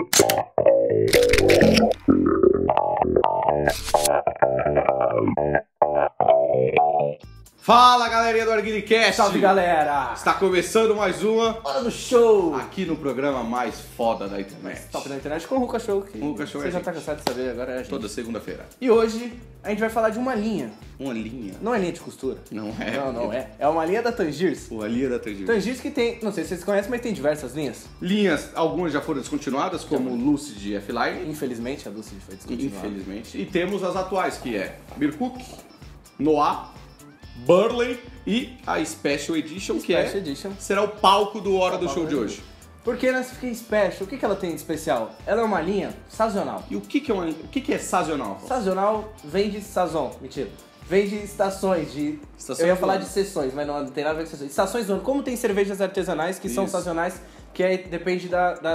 Fala, galerinha do Arguilicast! Salve, galera! Está começando mais uma Hora do show! aqui no programa mais foda da internet. Top da internet com o Ruka Show. Que Ruka Show você é já gente. tá cansado de saber, agora é a gente. Toda segunda-feira. E hoje a gente vai falar de uma linha. Uma linha? Não é linha de costura. Não é? Não é. É uma linha da Tangiers. Pô, a linha da Tangiers. Tangiers que tem, não sei se vocês conhecem, mas tem diversas linhas. Linhas, algumas já foram descontinuadas, como Lucid e F-Line. Infelizmente, a Lucid foi descontinuada. Infelizmente. E temos as atuais, que é Birkuk, Noah, Burley e a Special Edition, que Special Edition. será o palco do Hora do Show de hoje. Porque nessa fica special, o que ela tem de especial? Ela é uma linha sazonal. E o que é sazonal? Sazonal vem de sazon, mentira. Vem de estações, Estações eu ia do falar ano. de sessões, mas não tem nada a ver com sessões. Estações do ano. Como tem cervejas artesanais que são Isso. sazonais, que aí depende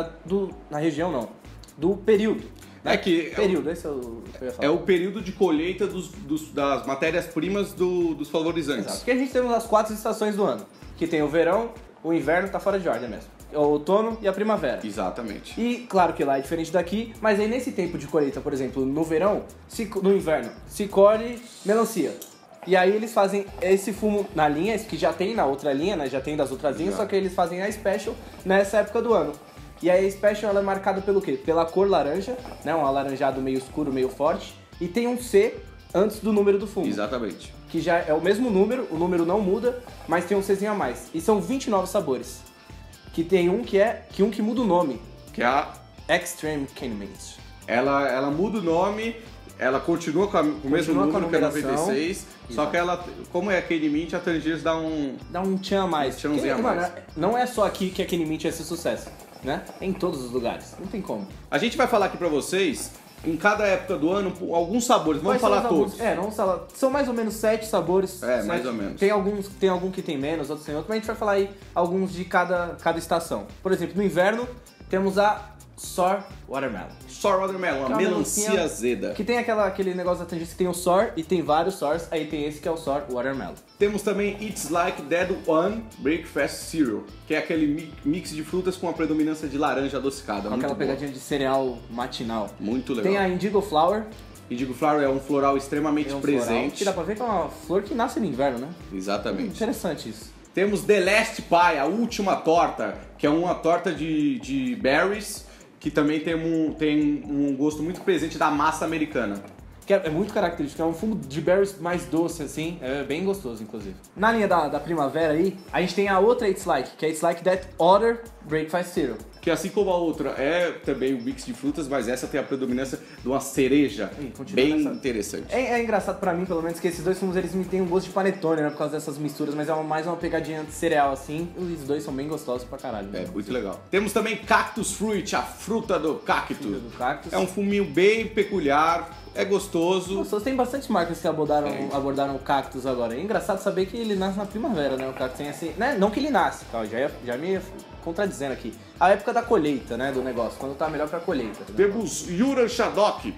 na região não, do período. É que Período, esse é o que eu ia falar. é o período de colheita das matérias-primas dos flavorizantes. Exato. Porque a gente temos as 4 estações do ano, que tem o verão, o inverno, tá fora de ordem mesmo. O outono e a primavera. Exatamente. E claro que lá é diferente daqui, mas aí nesse tempo de colheita, por exemplo, no verão, no inverno, se colhe melancia. E aí eles fazem esse fumo na linha, esse que já tem na outra linha, né? Já tem das outras linhas, Já. só que eles fazem a Special nessa época do ano. E aí a Special ela é marcada pelo quê? Pela cor laranja, né? Um alaranjado meio escuro, meio forte. E tem um C antes do número do fumo. Exatamente. Que já é o mesmo número, o número não muda, mas tem um Czinho a mais. E são 29 sabores. Que tem um que muda o nome. Que a Extreme Canimate. ela muda o nome, ela continua com o mesmo Continua com a número, que é numeração. 96, só Exato. que ela, como é aquele Mint, a Tangiers dá um... Dá um tchan a mais. Um tchanzinho Porque, a mais. mano, não é só aqui que a Canimate é esse sucesso, né? É em todos os lugares. Não tem como. A gente vai falar aqui pra vocês, em cada época do ano, alguns sabores, vamos Quais são falar os todos. sabores? Vamos falar. São mais ou menos 7 sabores. É, 7. mais ou menos. Tem algum que tem menos, outros tem outros, mas a gente vai falar aí alguns de cada estação. Por exemplo, no inverno, temos a Sour Watermelon. Sour Watermelon, Que é uma uma melancia melancia azeda. Que tem aquele negócio da Tangiers que tem o Sour e tem vários Sours, aí tem esse que é o Sour Watermelon. Temos também It's Like That One Breakfast Cereal, que é aquele mix de frutas com a predominância de laranja adocicada. Com muito aquela boa. pegadinha de cereal matinal. Muito legal. Tem a Indigo Flower. Indigo Flower é um floral extremamente É um floral presente. que dá pra ver que é uma flor que nasce no inverno, né? Exatamente. Interessante isso. Temos The Last Pie, a última torta, que é uma torta de berries, que também tem um gosto muito presente da massa americana. Que é muito característico, é um fumo de berries mais doce, assim, é bem gostoso, inclusive. Na linha da primavera aí, a gente tem a outra It's Like, que é It's Like That Other Breakfast Cereal. Que assim como a outra é também um mix de frutas, mas essa tem a predominância de uma cereja continua bem nessa- interessante. É engraçado pra mim, pelo menos, que esses dois fumos eles me têm um gosto de panetone, né, por causa dessas misturas, mas é mais uma pegadinha de cereal, assim, e os dois são bem gostosos pra caralho. É, muito legal. Temos também Cactus Fruit, a fruta do cacto. Do cactus. É um fuminho bem peculiar, é gostoso. Nossa, tem bastante marcas que abordaram o cactus agora. É engraçado saber que ele nasce na primavera, né? O cactus tem assim... Né? Não que ele nasce, tá? Já me contradizendo aqui. A época da colheita, né? Do negócio, quando tá melhor pra colheita. Temos Yuran Shadok,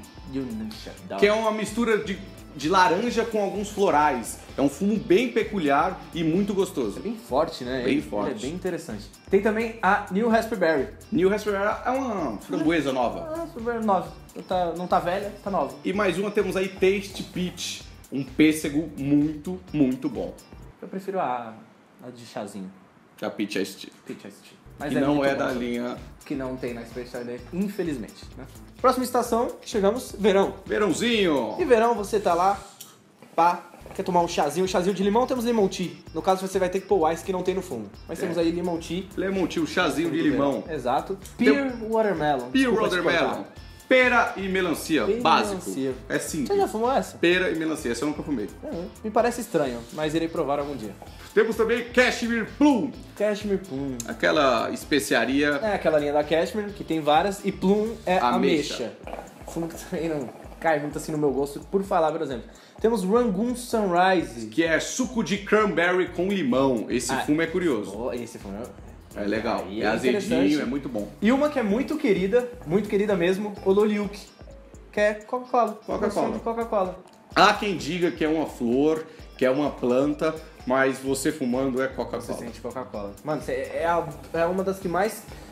que é uma mistura de laranja com alguns florais. É um fumo bem peculiar e muito gostoso. É bem forte, né? Bem Ele forte. é bem interessante. Tem também a New Raspberry. New Raspberry é uma framboesa nova. Ah, Raspberry 9. Não tá velha, tá nova. E mais uma temos aí Taste Peach, um pêssego muito, muito bom. Eu prefiro a de chazinho. Da Peach Iced Tea. Peach Iced Tea. Mas Que não muito é bom. da linha Que não tem na Special Day, infelizmente. Né? Próxima estação, chegamos, verão. Verãozinho. E verão, você tá lá, pá, quer tomar um chazinho de limão, temos lemon tea. No caso, você vai ter que pôr o ice que não tem no fundo. Mas temos aí lemon tea. Lemon tea, o chazinho de limão. Exato. Pear watermelon. Pear Desculpa te watermelon. cortar. Pera e melancia, Pera e básico. melancia. É Você simples. já fumou essa? Pera e melancia, essa eu nunca fumei. Me parece estranho, mas irei provar algum dia. Temos também Cashmere Plum, Cashmere Plum. aquela especiaria. É aquela linha da Cashmere, que tem várias, e Plum é Ameixa. ameixa. Fumo que também não cai muito assim no meu gosto, por falar, por exemplo. Temos Rangoon Sunrise. Que é suco de cranberry com limão. Esse fumo é curioso. Oh, esse fumo É legal. Aí É é azedinho, interessante. é muito bom. E uma que é muito querida mesmo, o Loliuk, que é Coca-Cola. Coca-Cola. Gosto de Coca-Cola. Há quem diga que é uma flor, que é uma planta, mas você fumando é Você Coca-Cola. sente Coca-Cola. Mano, é uma das que mais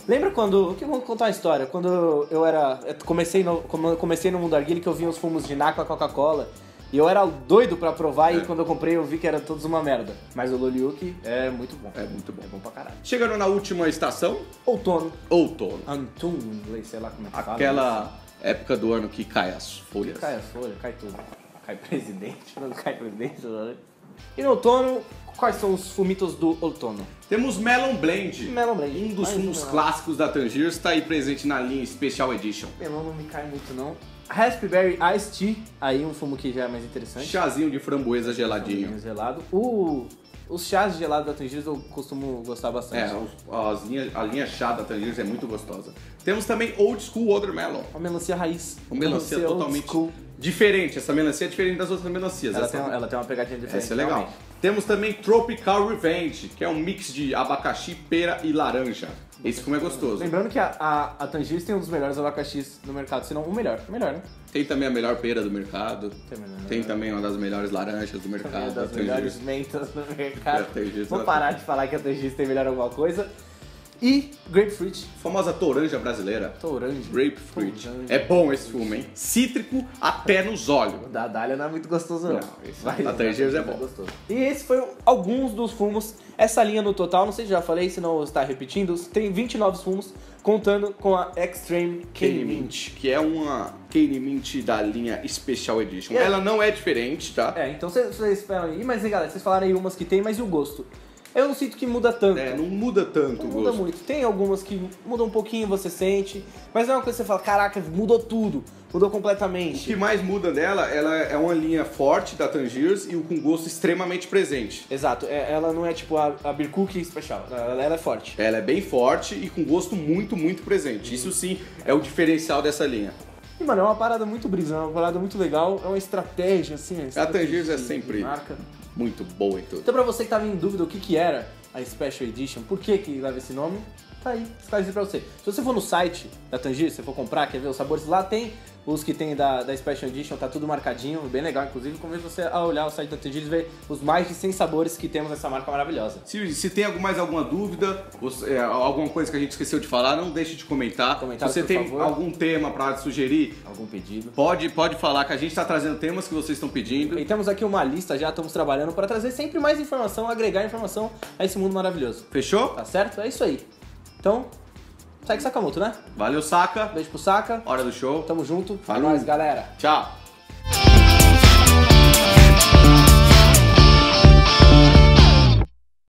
Lembra quando... Que eu vou contar uma história. Quando eu comecei no Mundo Arguile, que eu vi os fumos de Naka Coca-Cola. E eu era doido pra provar e quando eu comprei eu vi que era todos uma merda. Mas o Loliuki é muito bom. É muito bom. É bom pra caralho. Chegando na última estação, Outono. outono. Autumn, em inglês, sei lá como é que fala. Aquela época do ano que cai as folhas. Cai a folha, cai tudo. Cai presidente, não cai presidente. Né? E no outono, quais são os fumitos do outono? Temos Melon Blend. Melon Blend. Um dos Mais fumos melão. clássicos da Tangiers está aí presente na linha Special Edition. Melão não me cai muito, não. Raspberry Iced Tea, aí um fumo que já é mais interessante. Chazinho de framboesa geladinho. Gelado. Os chás de gelado da Tangiers eu costumo gostar bastante. A linha chá da Tangiers é muito gostosa. Temos também Old School Watermelon. Uma melancia raiz. Uma melancia old totalmente school. diferente. Essa melancia é diferente das outras melancias. Ela tem uma pegadinha diferente. Essa é legal. realmente. Temos também Tropical Revenge, que é um mix de abacaxi, pera e laranja. Esse fumo é gostoso. Lembrando que a Tangiers tem um dos melhores abacaxis do mercado, se não o melhor. O melhor, né? Tem também a melhor pera do mercado. Tem Tem também uma das melhores laranjas do Uma mercado. das a melhores Tangiers. mentas do mercado. A Tangiers, Vou ela parar de falar que a Tangiers tem melhor alguma coisa. E Grapefruit. Famosa toranja brasileira. Toranja. Grapefruit. Toranja. É bom esse fumo, hein? Cítrico até nos olhos. O da Dália não é muito gostoso, não. Não, esse da Tangiers é bom. Gostoso. E esse foi alguns dos fumos. Essa linha no total, não sei se já falei, se não está repetindo, tem 29 fumos, contando com a Extreme Cane Mint. que é uma Cane Mint da linha Special Edition. É. Ela não é diferente, tá? É, então vocês esperam aí. Mas, galera, vocês falaram aí umas que tem, mas e o gosto? Eu não sinto que muda tanto. É, não muda tanto Não o muda gosto. muito. Tem algumas que mudam um pouquinho, você sente. Mas não é uma coisa que você fala, caraca, mudou tudo. Mudou O completamente. que mais muda dela, ela é uma linha forte da Tangiers e com gosto extremamente presente. Exato. Ela não é tipo a Beer Cookie Special. Ela é forte. Ela é bem forte e com gosto muito, muito presente. Isso sim é o diferencial dessa linha. E, mano, é uma parada muito brisa, é uma parada muito legal. É uma estratégia, assim. A Tangiers é de sempre marca. muito boa em tudo. Então, pra você que tava em dúvida o que era a Special Edition, por que leva esse nome, tá aí, esclareci pra você. Se você for no site da Tangiers, se você for comprar, quer ver os sabores, lá tem os que tem da Special Edition, tá tudo marcadinho, bem legal, inclusive, convido você a olhar o site da Tangiers e ver os mais de 100 sabores que temos nessa marca maravilhosa. Se tem mais alguma dúvida, alguma coisa que a gente esqueceu de falar, não deixe de comentar. Se Comentários, você por tem favor. algum tema pra sugerir, Algum pedido? pode falar que a gente tá trazendo temas que vocês estão pedindo. E temos aqui uma lista, já estamos trabalhando para trazer sempre mais informação, agregar informação a esse mundo maravilhoso. Fechou? Tá certo? É isso aí. Então, segue Sakamoto, né? Valeu, Saka. Beijo pro Saka. Hora do show. Tamo junto. É Falou. nóis, galera. Tchau.